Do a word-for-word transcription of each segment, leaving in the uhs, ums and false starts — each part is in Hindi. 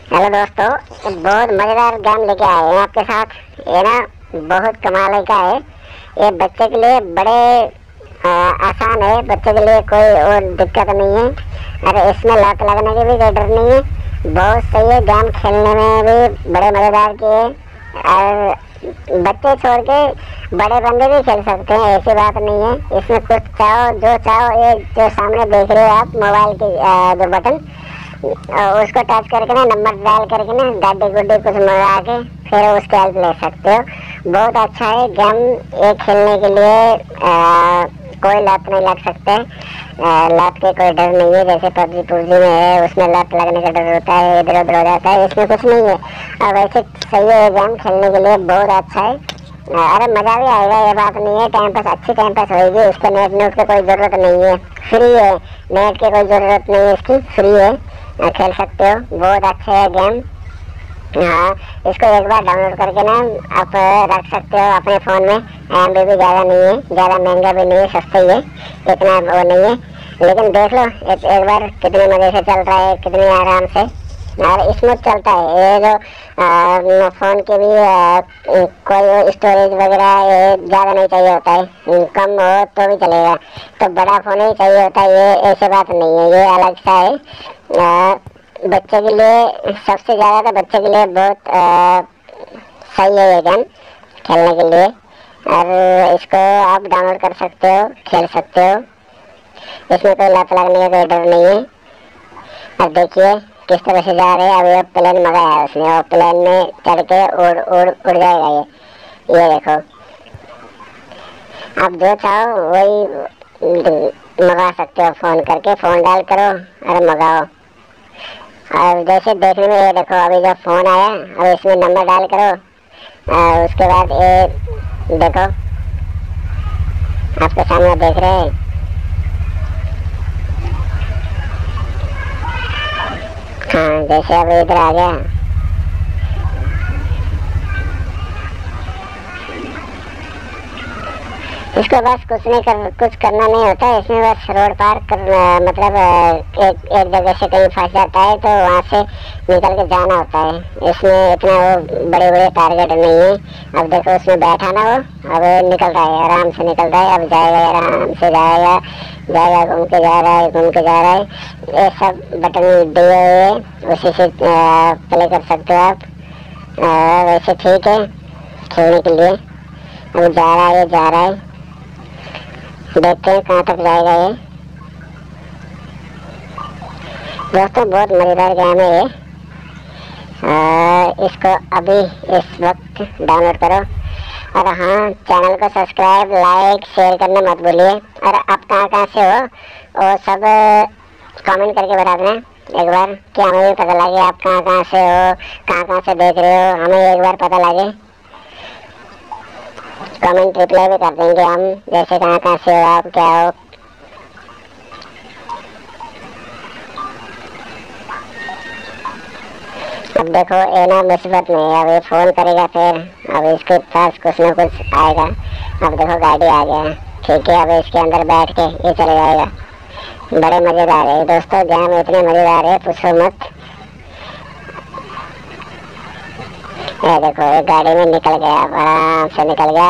हेलो दोस्तों, एक बहुत मज़ेदार गेम लेके आए हैं आपके साथ। ये ना बहुत कमाल का है। ये बच्चे के लिए बड़े आ, आसान है। बच्चे के लिए कोई और दिक्कत नहीं है। अरे इसमें लत लगने की भी कोई डर नहीं है। बहुत सही है, गेम खेलने में भी बड़े मज़ेदार के है। और बच्चे छोड़ के बड़े बंदे भी खेल सकते हैं, ऐसी बात नहीं है। इसमें कुछ चाहो जो चाहो, ये जो सामने देख रहे हो आप मोबाइल के जो बटन, उसको टच करके ना नंबर डायल करके ना गाड़ी गुड्डी कुछ मंगा के फिर उसके हेल्प ले सकते हो। बहुत अच्छा है गेम। ये खेलने के लिए आ, कोई लत नहीं लग सकते। लत के कोई डर नहीं है, जैसे पबजी पबजी में है, उसमें लत लगने का डर होता है, इधर उधर हो जाता है। इसमें कुछ नहीं है। और वैसे सही है, गेम खेलने के लिए बहुत अच्छा है। अरे मज़ा भी आएगा, ये बात नहीं है। टाइम पास अच्छी टाइम पास होगी। इसको नेट नेट की कोई ज़रूरत नहीं है, फ्री है। नेट की कोई ज़रूरत नहीं है, इसकी फ्री है, खेल सकते हो। बहुत अच्छा है गेम। हाँ, इसको एक बार डाउनलोड करके ना आप रख सकते हो अपने फ़ोन में। एम बी भी ज़्यादा नहीं है, ज़्यादा महंगा भी नहीं है, सस्ता ही है, इतना वो नहीं है। लेकिन देख लो एक, एक बार कितने मज़े से चल रहा है, कितने आराम से और स्मूथ चलता है। ये जो फ़ोन के भी आ, कोई स्टोरेज वगैरह ज़्यादा नहीं चाहिए होता है, कम हो तो भी चलेगा। तो बड़ा फ़ोन ही चाहिए होता है, ये ऐसी बात नहीं है। ये अलग सा है। आ, बच्चे के लिए सबसे ज़्यादा तो बच्चे के लिए बहुत आ, सही है ये गेम खेलने के लिए। और इसको आप डाउनलोड कर सकते हो, खेल सकते हो। इसमें कोई लत लगने का कोई डर नहीं है। अब देखिए किस तरह से जा रहे हैं। अभी वो प्लेन मंगाया है उसने, वो प्लेन में चढ़ के उड़ उड़ उड़ जाएगा ये ये देखो। आप जो चाहो वही मंगा सकते हो, फ़ोन करके फ़ोन डाल करो और मंगाओ। और जैसे देखने में ये देखो, अभी जब फ़ोन आया, अब इसमें नंबर डाल करो और उसके बाद ये देखो आपके सामने देख रहे हैं। हाँ, जैसे अब इधर आ गया। इसको बस कुछ नहीं कर कुछ करना नहीं होता है। इसमें बस रोड पार करना, मतलब एक एक जगह से कहीं फंस जाता है तो वहाँ से निकल के जाना होता है। इसमें इतना वो बड़े बड़े टारगेट नहीं है। अब देखो उसमें बैठा ना, वो अब निकल रहा है, आराम से निकल रहा है। अब जाएगा, आराम से जाएगा जाएगा घूम के जा रहा है, घूम के जा रहा है। ये सब बटन दिए हुए हैं, उसी से प्ले कर सकते हो आप। वैसे ठीक है खेलने के लिए। अब जा रहा है, जा रहा है, देखते हैं कहाँ तक जाएगा ये। दोस्तों बहुत मज़ेदार गेम है ये। आ, इसको अभी इस वक्त डाउनलोड करो। और हाँ, चैनल को सब्सक्राइब लाइक शेयर करना मत भूलिए। और आप कहाँ कहाँ से हो वो सब कमेंट करके बता देना एक बार, कि हमें भी पता लगे आप कहाँ कहाँ से हो, कहाँ कहाँ से देख रहे हो, हमें एक बार पता लगे। कमेंट रिप्लाई भी कर देंगे हम, जैसे कहाँ कहाँ से हो आप, क्या हो। अब देखो ये ना मुसीबत में है, अब ये फ़ोन करेगा फिर, अब इसके पास कुछ ना कुछ आएगा। अब देखो गाड़ी आ गया, ठीक है। अब इसके अंदर बैठ के ये चले जाएगा। बड़े मज़ेदार है दोस्तों, गेम इतने मज़ेदार है पूछो मत। ये देखो ये गाड़ी में निकल गया, आराम से निकल गया।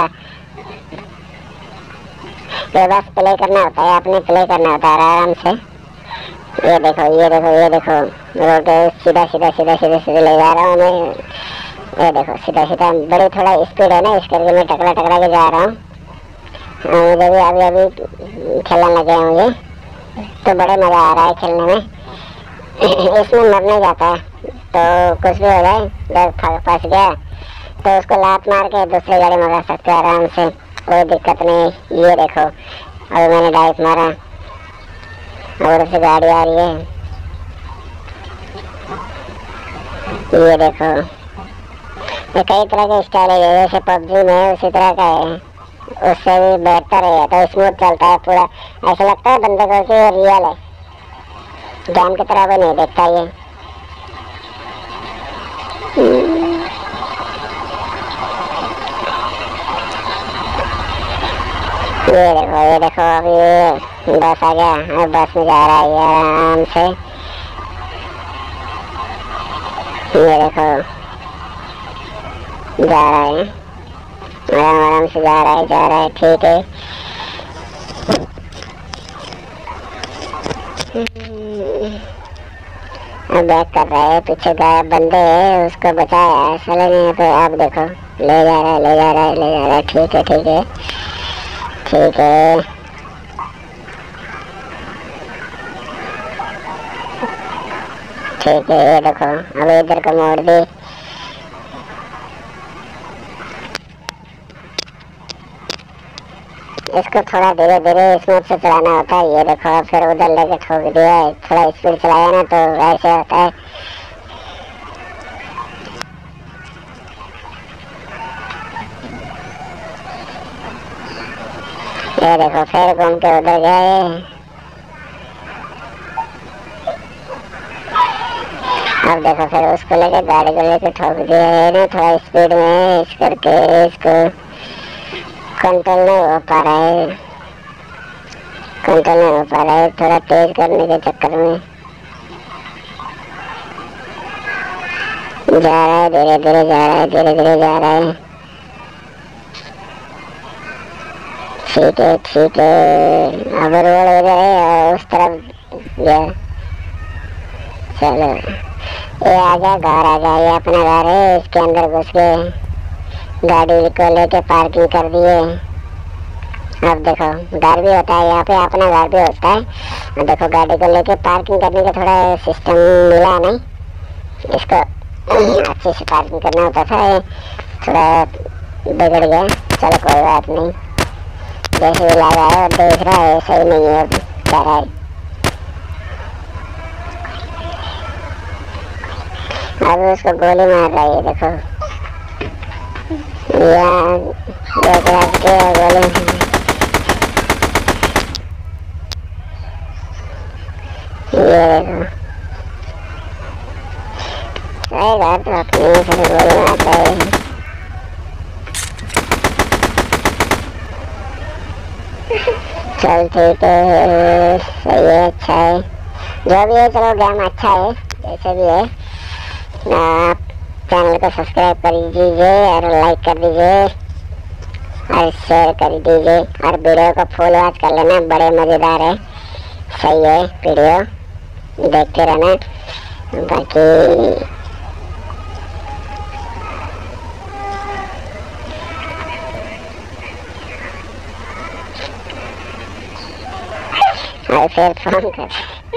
ये बस प्ले करना होता है, आपने प्ले करना होता है आराम से। ये देखो ये देखो ये देखो रोड सीधा सीधा सीधा सीधा सीधा ले जा रहा हूँ मैं। ये देखो सीधा सीधा, बड़ी थोड़ा स्पीड है ना, इस करके मैं टकरा टकरा के जा रहा हूँ। मुझे भी अभी अभी खेलने लगे हैं मुझे, तो बड़े मज़ा आ रहा है खेलने में। इसमें मर नहीं जाता है, तो कुछ भी हो जाए, जब फंस गया तो उसको लात मार के दूसरी गाड़ी मंगा सकते हो आराम से, कोई दिक्कत नहीं। ये देखो अभी मैंने डाइव मारा और उससे गाड़ी आ रही है। ये देखो ये कई तरह के स्टाइल है, जैसे पबजी में उसी तरह का है, उससे भी बेहतर है। तो स्मूथ चलता है पूरा, ऐसा लगता है बंदे को कि रियल है, गेम की तरह भी नहीं देखता ये। ये देखो ये देखो अभी बस आ गया, अब बस में जा रहा है ये आराम से। ये देखो जा रहा है, आराम आराम से जा रहा है जा रहा है ठीक है। अब बैक कर रहा है, पीछे गायब बंदे है उसको बचाया साले ने। तो आप देखो ले जा रहा है ले जा रहा है ले जा रहा है ठीक है ठीक है ठीक है। ठीक है ये देखो अब इधर को मोड़ दी। इसको थोड़ा धीरे धीरे स्मूथ से चलाना होता है। ये देखो फिर उधर लेके ठोक दिया है, थोड़ा स्पीड चलाया ना तो ऐसे होता है। ये देखो फिर घूम के उधर गए। अब देखो फिर उसको लेके गाड़ी को लेके ठोक दिया है ना थोड़ा स्पीड में, इस करके इसको कंट्रोल नहीं हो पा रहा है, कंट्रोल नहीं हो पा रहा है थोड़ा तेज करने के चक्कर में। जा रहा है धीरे धीरे जा रहा है धीरे धीरे जा रहा है ठीक है ठीक है। अब रोड इधर है और उस तरफ ये चलो ये आजा घर आ गया, ये अपना घर है। इसके अंदर घुस के गाड़ी को लेके पार्किंग कर दिए। अब देखो घर भी होता है यहाँ पे, अपना घर भी होता है। देखो गाड़ी को लेके पार्किंग करने का थोड़ा सिस्टम मिला नहीं इसको, अच्छे से पार्किंग करना होता था, थोड़ा बिगड़ गया। चलो कोई बात नहीं, जैसे भी लगा है और देख रहा है सही नहीं है क्या है। अब उसको गोली मार रहा है देखो, यहाँ देख रहा है गोली। ये देखो सही बात तो अपने से गोली मारता है। चल ठीक है सही है अच्छा है जो भी है। चलो गेम अच्छा है जैसे भी है। आप चैनल को सब्सक्राइब कर दीजिए और लाइक कर दीजिए और शेयर कर दीजिए और वीडियो को फुल वॉच कर लेना, बड़े मज़ेदार है सही है वीडियो देखते रहना। बाकी और फिर फोन कर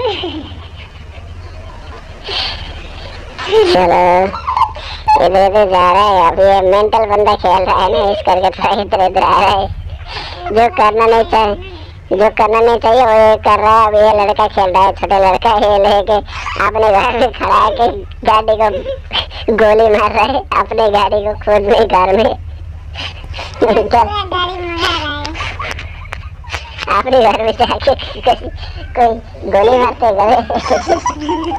चलो इधर इधर जा रहा है। अभी ये मेंटल बंदा खेल रहा है ना, इस करके थोड़ा इधर इधर आ रहा है। जो करना नहीं चाहिए जो करना नहीं चाहिए वो ये कर रहा है। अभी ये लड़का खेल रहा है, छोटा लड़का ये लेके अपने घर में खड़ा है कि गाड़ी को गोली मार रहा है, अपने गाड़ी को खुद में घर में अपने घर में जाके कोई, कोई गोली मारते गए।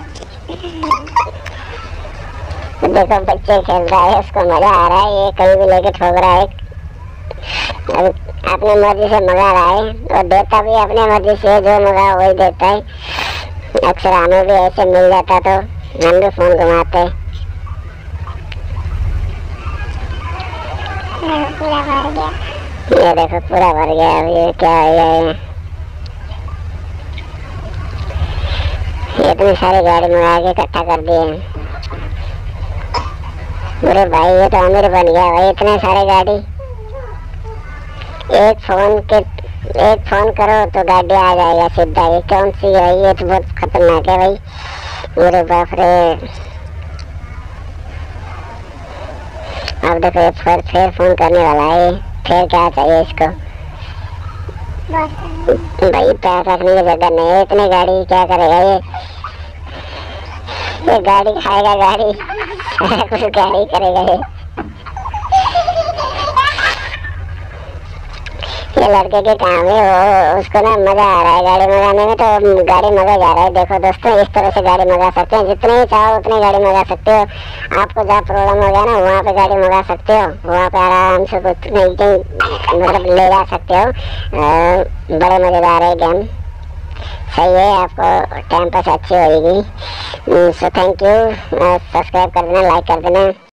देखो बच्चे खेल रहा है, उसको मजा आ रहा है, ये कहीं भी लेके ठोक रहा है। अब अपने मर्जी से मंगा रहा है और देता भी अपने मर्जी से, जो मंगा वही देता है। अक्सर हमें भी ऐसे मिल जाता तो हम भी फोन घुमाते। पूरा भर गया, ये देखो पूरा भर गया। अब ये क्या है, इतनी सारी गाड़ी मंगा के इकट्ठा कर दिए। अरे भाई ये तो अमीर बन गया भाई, इतने सारे गाड़ी। एक फोन के एक फोन करो तो गाड़ी आ जाएगा सीधा। ये कौन सी है, ये तो बहुत खतरनाक है भाई। मेरे बाप रे, अब देखो ये फिर फिर फोन करने वाला है। फिर क्या चाहिए इसको भाई, पैर रखने की जगह नहीं है, इतनी गाड़ी क्या करेगा ये। ये गाड़ी खाएगा गाड़ी कुछ गाड़ी करेगा ये। ये लड़के के काम है, वो उसको ना मजा आ रहा है गाड़ी मंगाने में, तो गाड़ी मंगा जा रहा है। देखो दोस्तों इस तरह से गाड़ी मंगा सकते हैं, जितने ही चाहो उतनी गाड़ी मंगा सकते हो। आपको जहाँ प्रॉब्लम हो गया ना वहाँ पे गाड़ी मंगा सकते हो, वहाँ पे आराम से कुछ नहीं मतलब ले जा सकते हो। बड़े मजेदार है गेम सही है, आपको टाइम पास अच्छी होगी। सो थैंक यू, सब्सक्राइब कर देना, लाइक कर देना।